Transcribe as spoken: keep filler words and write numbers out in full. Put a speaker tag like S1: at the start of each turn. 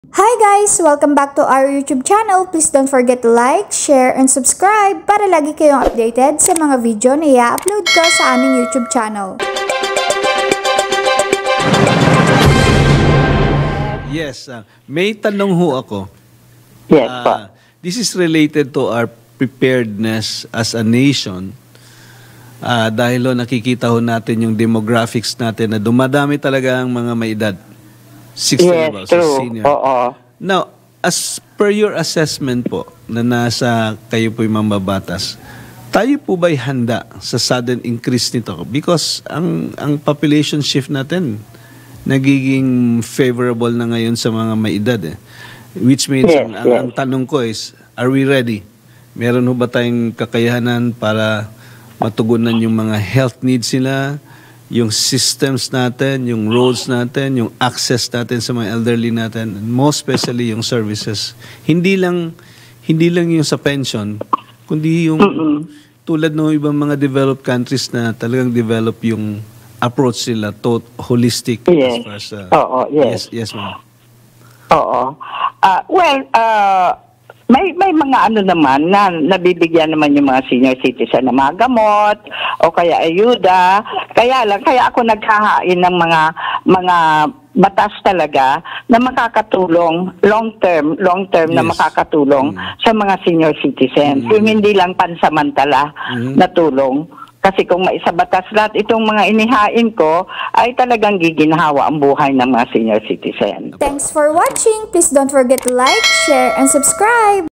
S1: Hi guys! Welcome back to our YouTube channel. Please don't forget to like, share, and subscribe para lagi kayong updated sa mga video na i-upload ko sa aming YouTube channel.
S2: Yes, uh, may tanong ho ako.
S3: Yes,
S2: Uh,
S3: po.
S2: this is related to our preparedness as a nation. Uh, dahil ho nakikita ho natin yung demographics natin na dumadami talaga ang mga may edad. sixty
S3: Yes,
S2: about, so
S3: true.
S2: senior.
S3: Oo.
S2: Now, as per your assessment po, na nasa kayo po'y mambabatas, tayo po ba'y handa sa sudden increase nito? Because ang ang population shift natin, nagiging favorable na ngayon sa mga may edad. Eh. Which means,
S3: Yes,
S2: ang,
S3: yes.
S2: ang tanong ko is, are we ready? Meron ho ba tayong kakayahanan para matugunan yung mga health needs nila, yung systems natin, yung roads natin, yung access natin sa mga elderly natin, and most especially yung services. Hindi lang hindi lang yung sa pension, kundi yung tulad ng ibang mga developed countries na talagang develop yung approach sila to holistic as
S3: Yes.
S2: far as uh,
S3: Oo, yes.
S2: yes, yes ma'am.
S3: Oo. Ah, well, ah, may may mga ano naman na nabibigyan naman yung mga senior citizen ng mga gamot o kaya ayuda. Kaya lang kaya ako naghahain ng mga mga batas talaga na makakatulong long term, long term na
S2: Yes.
S3: makakatulong
S2: Mm.
S3: sa mga senior citizen.
S2: Mm.
S3: Yung hindi lang pansamantala
S2: Mm.
S3: na tulong. Kasi kung maisabatas lahat itong mga inihain ko, ay talagang giginhawa ang buhay ng mga senior citizen.
S1: Thanks for watching! Please don't forget to like, share, and subscribe!